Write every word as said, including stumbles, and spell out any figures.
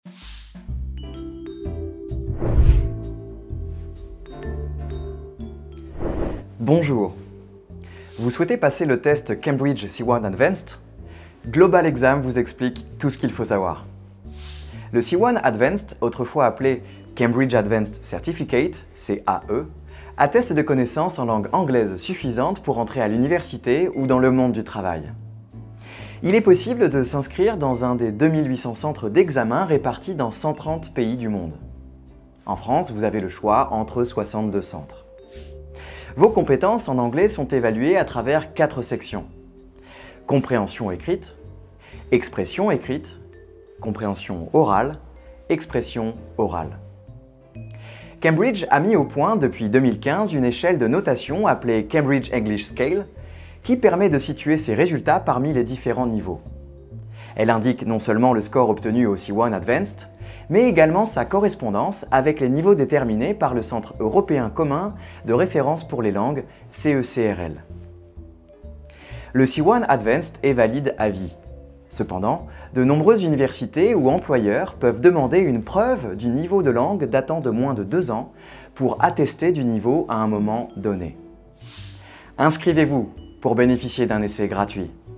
Bonjour. Vous souhaitez passer le test Cambridge C un Advanced? Global Exam vous explique tout ce qu'il faut savoir. Le C un Advanced, autrefois appelé Cambridge Advanced Certificate, C A E, atteste de connaissances en langue anglaise suffisantes pour entrer à l'université ou dans le monde du travail. Il est possible de s'inscrire dans un des deux mille huit cents centres d'examen répartis dans cent trente pays du monde. En France, vous avez le choix entre soixante-deux centres. Vos compétences en anglais sont évaluées à travers quatre sections. Compréhension écrite, expression écrite, compréhension orale, expression orale. Cambridge a mis au point depuis deux mille quinze une échelle de notation appelée Cambridge English Scale qui permet de situer ses résultats parmi les différents niveaux. Elle indique non seulement le score obtenu au C un Advanced, mais également sa correspondance avec les niveaux déterminés par le Centre européen commun de référence pour les langues, C E C R L. Le C un Advanced est valide à vie. Cependant, de nombreuses universités ou employeurs peuvent demander une preuve du niveau de langue datant de moins de deux ans pour attester du niveau à un moment donné. Inscrivez-vous pour bénéficier d'un essai gratuit.